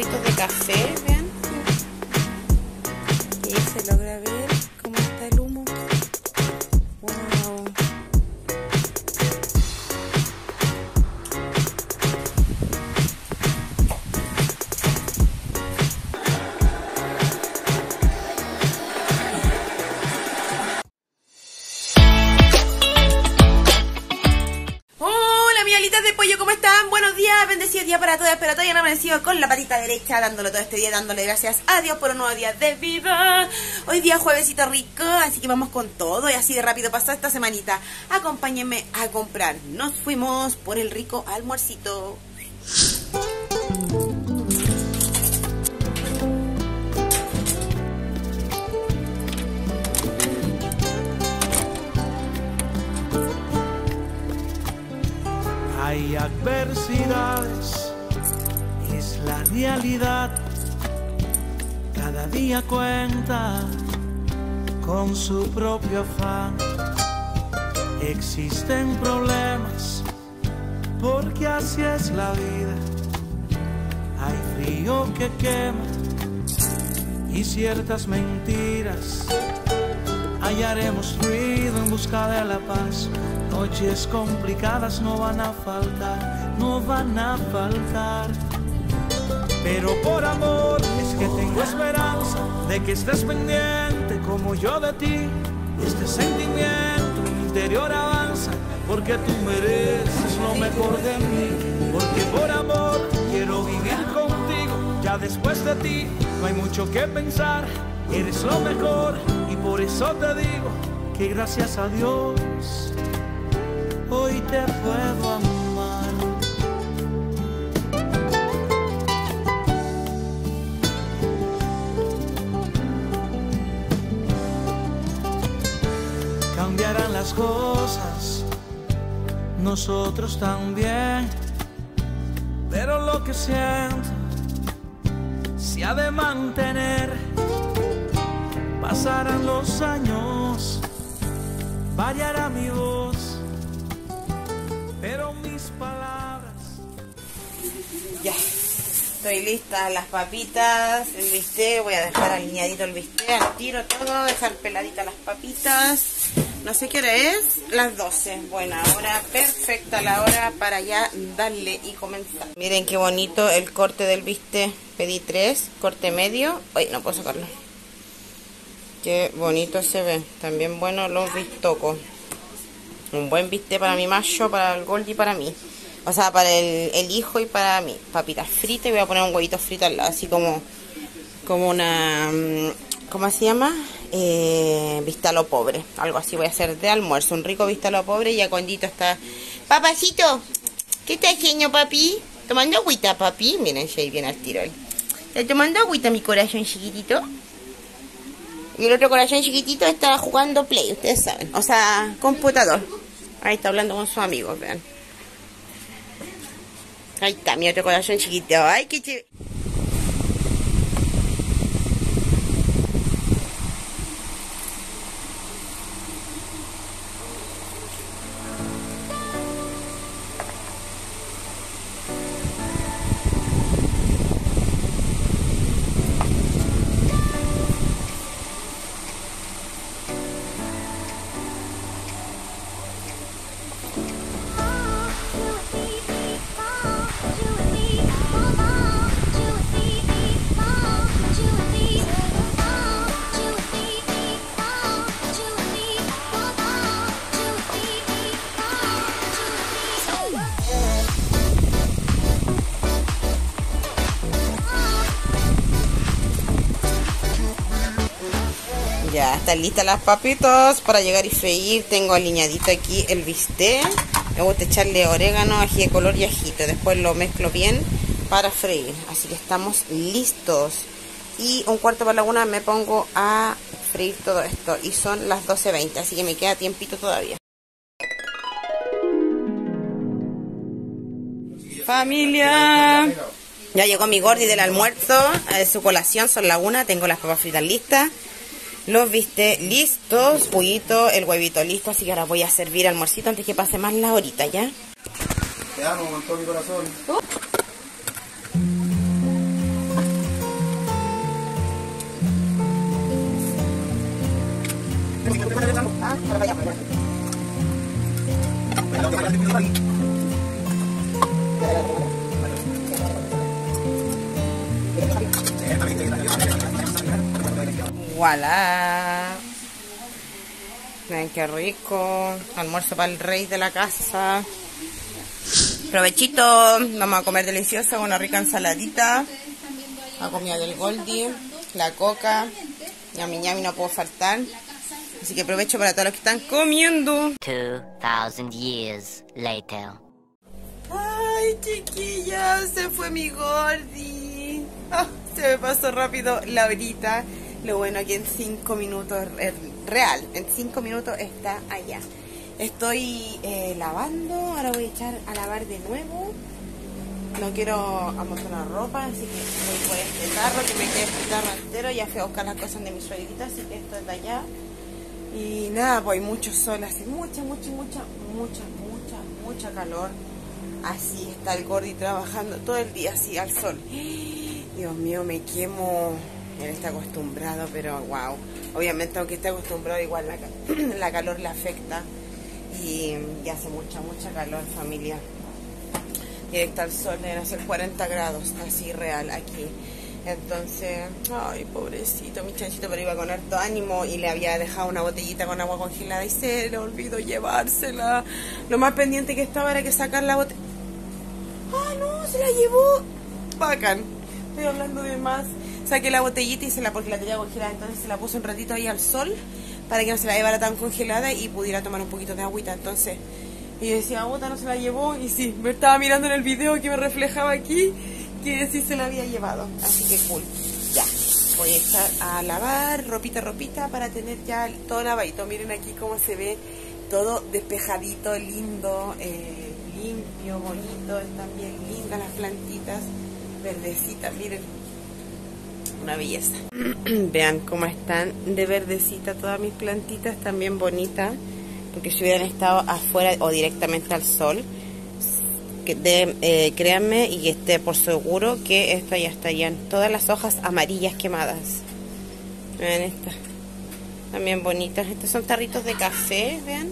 tarritos de café, vean. Y se logra ver cómo está el humo. Wow. De pollo, ¿cómo están? Buenos días, bendecido día para todos. Espero todavía no amanecido con la patita derecha, dándolo todo este día, dándole gracias a Dios por un nuevo día de vida. Hoy día juevesito rico, así que vamos con todo. Y así de rápido pasó esta semanita. Acompáñenme a comprar. Nos fuimos por el rico almuercito. Hay adversidades, es la realidad. Cada día cuenta con su propio afán. Existen problemas, porque así es la vida. Hay frío que quema y ciertas mentiras. Hallaremos ruido en busca de la paz. Noches complicadas no van a faltar, no van a faltar. Pero por amor es que tengo esperanza de que estés pendiente como yo de ti. Este sentimiento interior avanza porque tú mereces lo mejor de mí. Porque por amor quiero vivir contigo. Ya después de ti no hay mucho que pensar. Eres lo mejor y por eso te digo que gracias a Dios hoy te puedo amar. Cambiarán las cosas, nosotros también, pero lo que siento se ha de mantener. Pasarán los años, variará mi voz, pero mis palabras. Ya, estoy lista. Las papitas, el bistec, voy a dejar alineadito el bistec, al tiro todo, dejar peladitas las papitas. No sé qué hora es, las 12. Buena hora, perfecta la hora para ya darle y comenzar. Miren qué bonito el corte del bistec. Pedí 3, corte medio. Ay, no puedo sacarlo. Qué bonito se ve. También bueno los bistocos. Un buen bistec para mi macho, para el Goldie y para mí. O sea, para el hijo y para mí. Papitas fritas y voy a poner un huevito frito al lado. Así como una... ¿Cómo se llama? Vistalo pobre. Algo así voy a hacer de almuerzo. Un rico vistalo pobre. Y a Condito está... Papacito, ¿qué está haciendo, papi? ¿Tomando agüita, papi? Miren, Shay viene al tiro. ¿Está tomando agüita, mi corazón chiquitito? Y el otro corazón chiquitito está jugando Play, ustedes saben. O sea, computador. Ahí está hablando con sus amigos, vean. Ahí está, mi otro corazón chiquito. Ay, qué chévere. Ya están listas las papitas para llegar y freír. Tengo alineadito aquí el bistec. Me gusta echarle orégano, ají de color y ajito. Después lo mezclo bien para freír. Así que estamos listos. Y un cuarto para la una me pongo a freír todo esto. Y son las 12:20, así que me queda tiempito todavía. Familia, ya llegó mi Gordi del almuerzo. Su colación son la 1. Tengo las papas fritas listas. Los viste listos, juguito, el huevito listo, así que ahora voy a servir almuercito antes que pase más la horita, ¿ya? Te amo con todo mi corazón. ¡Voilà! Miren qué rico. Almuerzo para el rey de la casa. Provechito. Vamos a comer delicioso. Una rica ensaladita. La comida del Goldie. La coca. Ñami ñami no puedo faltar. Así que provecho para todos los que están comiendo. 2000 years later. Ay, chiquillas, se fue mi Goldie. Oh, se me pasó rápido la horita. Lo bueno que en 5 minutos, real, en 5 minutos está allá. Estoy lavando, ahora voy a echar a lavar de nuevo. No quiero amontonar ropa, así que voy por este tarro, que me quede este tarro entero. Ya fui a buscar las cosas de mi suegrita, así que esto es de allá. Y nada, pues hay mucho sol, hace mucha calor. Así está el Gordi trabajando todo el día así al sol. Dios mío, me quemo. Él está acostumbrado, pero wow. Obviamente, aunque esté acostumbrado, igual la calor le afecta. Y hace mucha calor, familia. Directo al sol, deben ser 40 grados, así real aquí. Entonces, ay, pobrecito, mi chanchito, pero iba con harto ánimo y le había dejado una botellita con agua congelada y se le olvidó llevársela. Lo más pendiente que estaba era que sacar la botella. ¡Ah, no! Se la llevó. Bacán. Estoy hablando de más. Saqué la botellita y porque la tenía congelada, entonces se la puse un ratito ahí al sol para que no se la llevara tan congelada y pudiera tomar un poquito de agüita. Entonces, y yo decía, bota, no se la llevó. Y sí, me estaba mirando en el video que me reflejaba aquí que sí se la había llevado. Así que cool. Ya, voy a echar a lavar ropita para tener ya todo lavadito. Miren aquí cómo se ve todo despejadito, lindo, limpio, bonito. Están bien lindas las plantitas, verdecitas, miren. Una belleza. Vean cómo están de verdecita todas mis plantitas, también bonitas, porque si hubieran estado afuera o directamente al sol, créanme y esté por seguro que esto ya estarían todas las hojas amarillas quemadas. Vean estas, también bonitas. Estos son tarritos de café, vean.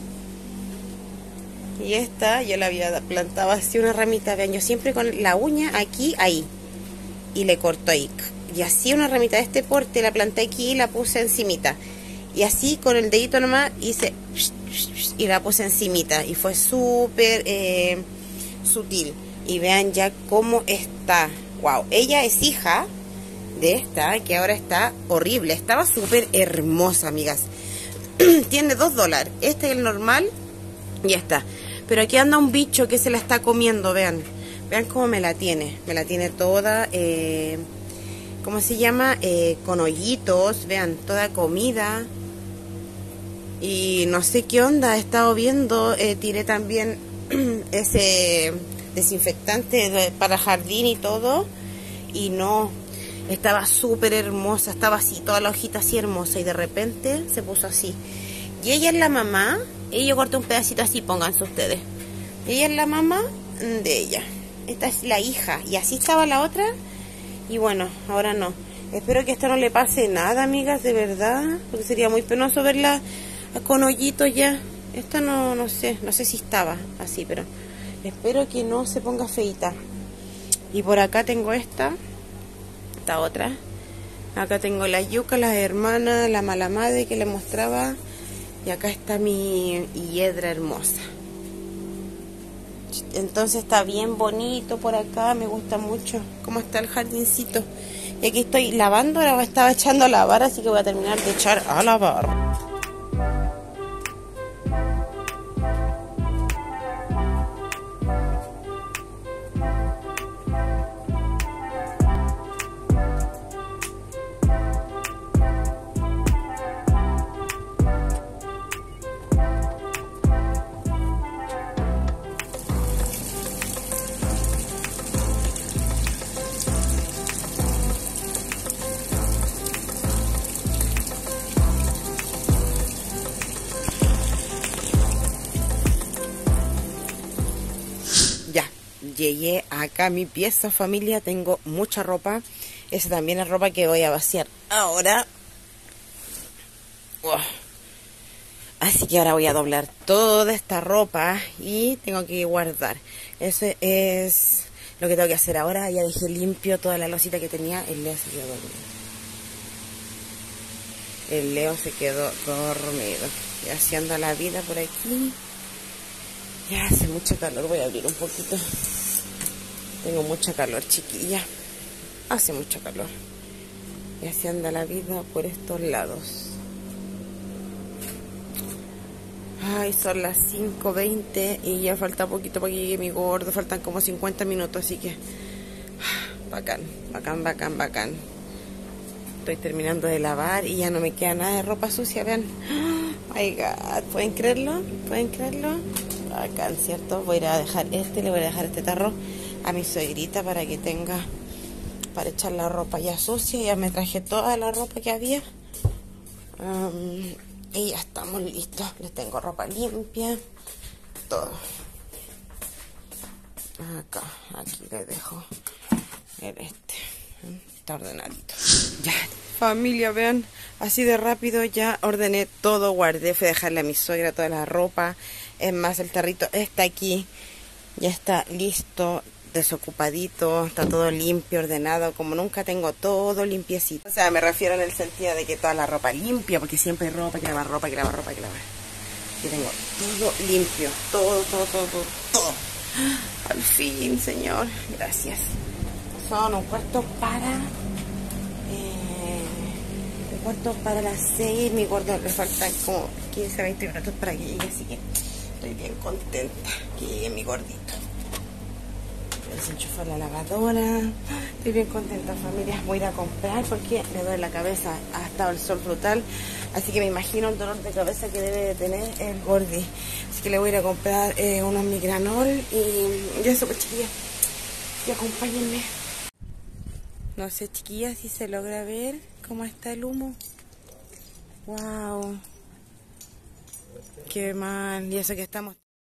Y esta yo la había plantado así una ramita, vean, yo siempre con la uña aquí, ahí, y le corto ahí. Y así una ramita de este porte la planté aquí y la puse encimita. Y así con el dedito nomás hice y la puse encimita. Y fue súper sutil. Y vean ya cómo está. Wow, ella es hija de esta que ahora está horrible. Estaba súper hermosa, amigas. Tiene $2. Este es el normal. Ya está. Pero aquí anda un bicho que se la está comiendo, vean. Vean cómo me la tiene. Me la tiene toda... ¿cómo se llama? Con hoyitos, vean, toda comida. Y no sé qué onda, he estado viendo, tiré también ese desinfectante para jardín y todo. Y no, estaba súper hermosa, estaba así, toda la hojita así hermosa. Y de repente se puso así. Y ella es la mamá, y yo corté un pedacito así, pónganse ustedes. Ella es la mamá de ella. Esta es la hija, y así estaba la otra. Y bueno, ahora no. Espero que a esta no le pase nada, amigas, de verdad. Porque sería muy penoso verla con hoyitos ya. Esta no sé si estaba así, pero espero que no se ponga feita. Y por acá tengo esta otra. Acá tengo la yuca, las hermanas, la mala madre que les mostraba. Y acá está mi hiedra hermosa. Entonces está bien bonito por acá, me gusta mucho cómo está el jardincito. Y aquí estoy lavando, ahora estaba echando a lavar, así que voy a terminar de echar a lavar. Llegué acá a mi pieza, familia. Tengo mucha ropa. Esa también es ropa que voy a vaciar ahora. Así que ahora voy a doblar toda esta ropa y tengo que guardar. Eso es lo que tengo que hacer ahora. Ya dejé limpio toda la losita que tenía. El Leo se quedó dormido. El Leo se quedó dormido. Y así anda la vida por aquí. Ya hace mucho calor. Voy a abrir un poquito. Tengo mucha calor, chiquilla. Hace mucho calor. Y así anda la vida por estos lados. Ay, son las 5:20 y ya falta poquito para que llegue mi gordo. Faltan como 50 minutos, así que... Bacán, bacán, bacán, bacán. Estoy terminando de lavar y ya no me queda nada de ropa sucia, vean. Oh my God, ¿pueden creerlo? ¿Pueden creerlo? Bacán, ¿cierto? Voy a ir a dejar le voy a dejar este tarro a mi suegrita para que tenga... para echar la ropa ya sucia. Ya me traje toda la ropa que había. Y ya estamos listos. Les tengo ropa limpia. Todo. Acá. Aquí les dejo el está ordenadito. Ya. Familia, vean. Así de rápido ya ordené todo. Guardé. Fui a dejarle a mi suegra toda la ropa. Es más, el tarrito está aquí. Ya está listo. Desocupadito, está todo limpio, ordenado, como nunca tengo todo limpiecito. O sea, me refiero en el sentido de que toda la ropa limpia, porque siempre hay ropa, que lavar, ropa, que lavar, ropa, que lavar. Y tengo todo limpio, todo. Al fin, señor, gracias. Son un cuarto para las 6, mi gordo le faltan como 15, 20 minutos para que llegue, así que estoy bien contenta que llegue mi gordito. Desenchufar la lavadora. Estoy bien contenta, familia. Voy a ir a comprar porque me duele la cabeza. Ha estado el sol brutal, así que me imagino el dolor de cabeza que debe de tener el gordi. Así que le voy a ir a comprar unos migranol y eso, pues, chiquillas, y acompáñenme. No sé, chiquillas, si se logra ver cómo está el humo. Wow, qué mal. Y eso que estamos...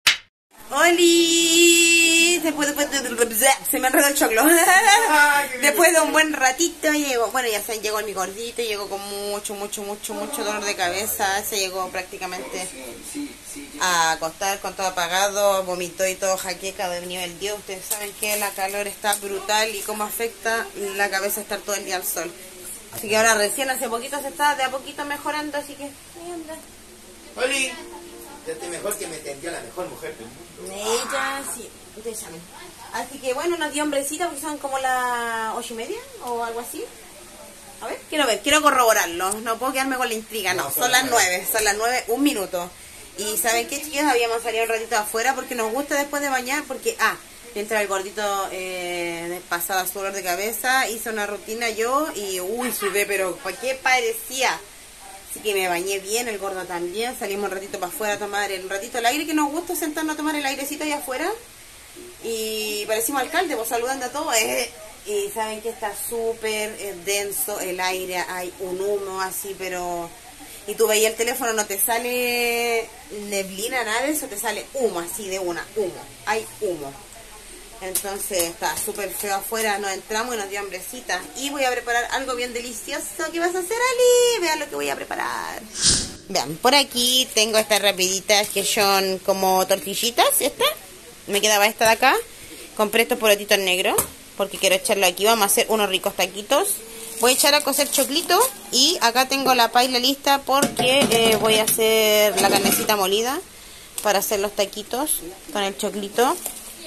¡Oli! Después se me enredó el choclo. Después de un buen ratito llegó. Bueno, ya se llegó mi gordito. Llegó con mucho dolor de cabeza. Se llegó prácticamente a acostar con todo apagado. Vomitó y todo jaqueca de nivel 10. Ustedes saben que la calor está brutal y cómo afecta la cabeza estar todo el día al sol. Así que ahora recién hace poquito se está de a poquito mejorando. Así que ahí anda. ¡Oli! Ya estoy mejor, que me tendió la mejor mujer del mundo. Ella, sí, ustedes saben. Así que bueno, nos dio hombrecita porque son como las 8:30 o algo así. A ver, quiero corroborarlo. No puedo quedarme con la intriga, no. Son las 9, 1 minuto. Y ¿saben qué, chicos? Habíamos salido un ratito afuera porque nos gusta después de bañar, porque, mientras el gordito pasaba su dolor de cabeza, hice una rutina yo y, sudé, pero ¿para qué parecía? Así que me bañé bien, el gordo también. Salimos un ratito para afuera a tomar un ratito el aire, que nos gusta sentarnos a tomar el airecito allá afuera. Y parecimos alcalde, pues saludando a todos. Y saben que está súper denso el aire, hay un humo así, pero... Y tú veías el teléfono, no te sale neblina, nada de eso, te sale humo así de humo. Hay humo. Entonces está súper feo afuera, nos entramos y nos dio hambrecita. Y voy a preparar algo bien delicioso. ¿Qué vas a hacer, Ali? Vean lo que voy a preparar. Vean, por aquí tengo estas rapiditas que son como tortillitas. Esta, me quedaba esta de acá. Compré estos porotitos negros porque quiero echarlo aquí. Vamos a hacer unos ricos taquitos. Voy a echar a cocer choclito. Y acá tengo la paila lista porque voy a hacer la carnecita molida para hacer los taquitos con el choclito.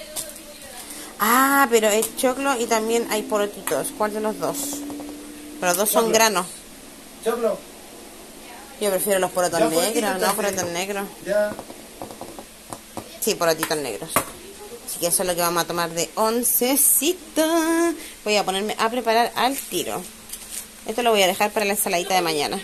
Pero es choclo y también hay porotitos. ¿Cuál de los dos? Pero los dos son granos. Choclo. Yo prefiero los porotos negros, no porotos negros. Ya. Sí, porotitos negros. Así que eso es lo que vamos a tomar de oncecita. Voy a ponerme a preparar al tiro. Esto lo voy a dejar para la ensaladita de mañana.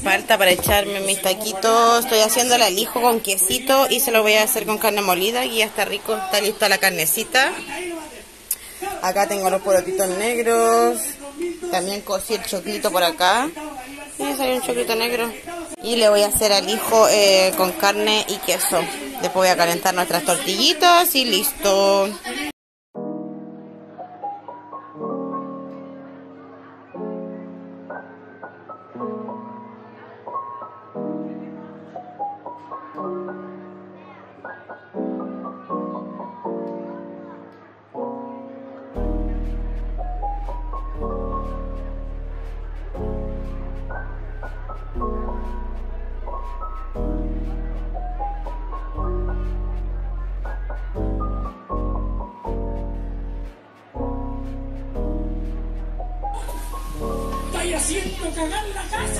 Falta para echarme mis taquitos. Estoy haciendo el alijo con quesito y se lo voy a hacer con carne molida. Y ya está rico, está lista la carnecita. Acá tengo los porotitos negros. También cocí el choclito por acá. Y me salió un choclito negro. Y le voy a hacer alijo con carne y queso. Después voy a calentar nuestras tortillitas y listo. Haciendo cagar la casa.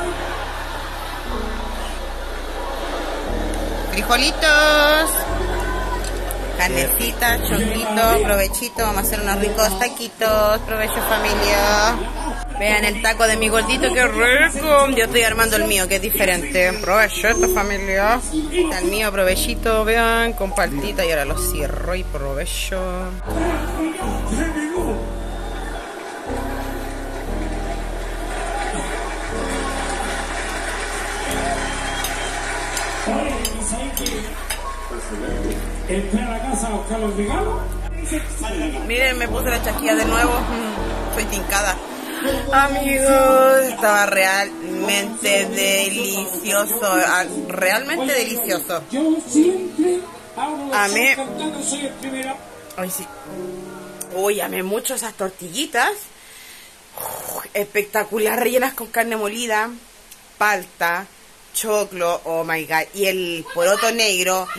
Frijolitos, carnecita, choclito, provechito. Vamos a hacer unos ricos taquitos. Provecho, familia. Vean el taco de mi gordito, qué rico. Yo estoy armando el mío, que es diferente. Provechito, familia. Está el mío, provechito, vean, con paltita. Y ahora lo cierro y provecho. Entré a la casa a buscar los regalos. Miren, me puse la chasquilla de nuevo. Soy tincada. Amigos, estaba realmente delicioso. Realmente delicioso. Yo siempre abro A mí. cantando, soy el primero. Ay, sí. Uy, amé mucho esas tortillitas. Espectacular, rellenas con carne molida, palta, choclo, oh my god. Y el poroto negro.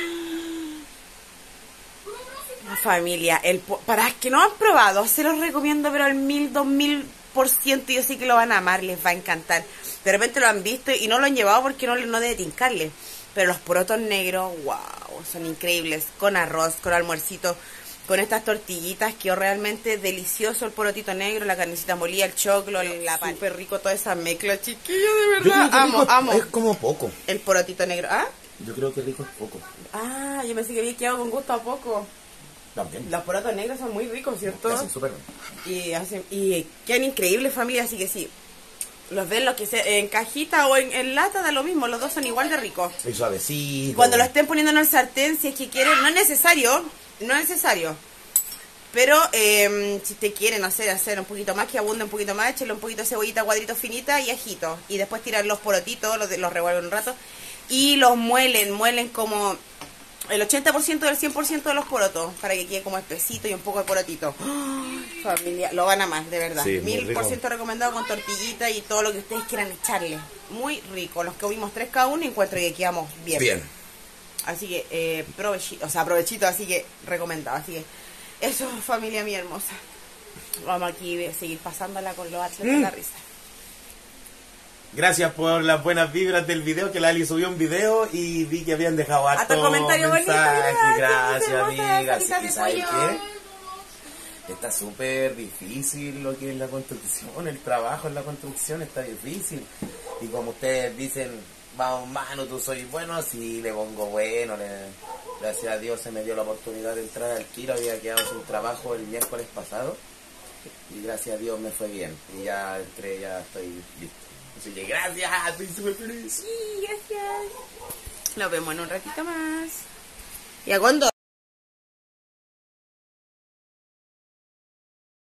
La familia, para que no han probado, se los recomiendo, pero al 1000-2000%. Yo sé que lo van a amar, les va a encantar. De repente lo han visto y no lo han llevado porque no debe tincarle. Pero los porotos negros, wow, son increíbles. Con arroz, con almuercito, con estas tortillitas, quedó realmente delicioso el porotito negro, la carnecita molida, el choclo, la pan. Súper rico toda esa mezcla, chiquillo, de verdad. Amo. Es como poco. El porotito negro. ¿Ah? Yo creo que rico es poco. Ah, yo pensé que había quedado con gusto a poco. También. Los porotos negros son muy ricos, ¿cierto? Hacen súper bien. Y quedan increíbles, familia, así que sí. Los ven los que en cajita o en lata, da lo mismo, los dos son igual de ricos. Y suavecito. Cuando lo estén poniendo en el sartén, si es que quieren, no es necesario. Pero si te quieren hacer un poquito más, que abunde un poquito más, échale un poquito de cebollita, cuadritos finita y ajito. Y después tirar los porotitos, los revuelven un rato. Y los muelen como el 80% del 100% de los porotos, para que quede como espesito y un poco de porotito. ¡Oh, familia, lo van a más, de verdad. Sí, 1000% recomendado, con tortillita y todo lo que ustedes quieran echarle. Muy rico. Los que vimos 3 cada uno, encuentro que quedamos bien. Bien. Así que, provechito, así que recomendado. Así que, eso, familia mía hermosa. Vamos aquí a seguir pasándola con los atletas de la risa. Gracias por las buenas vibras del video, que Lali subió un video y vi que habían dejado harto comentario bonito, Gracias, amiga. salitas de ¿Y sabes pollo. qué? Está súper difícil lo que es la construcción, el trabajo en la construcción está difícil. Y como ustedes dicen, vamos mano, tú soy bueno, sí, le pongo bueno. Gracias a Dios se me dio la oportunidad de entrar al tiro, había quedado sin trabajo el miércoles pasado. Y gracias a Dios me fue bien. Y ya entré, ya estoy listo. Así que gracias, estoy súper feliz. Sí, gracias. Nos vemos en un ratito más. ¿Y a cuándo?